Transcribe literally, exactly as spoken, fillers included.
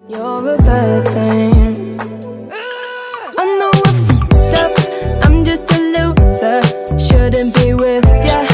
You're a bad thing. I know I fucked up, I'm just a loser. Shouldn't be with ya.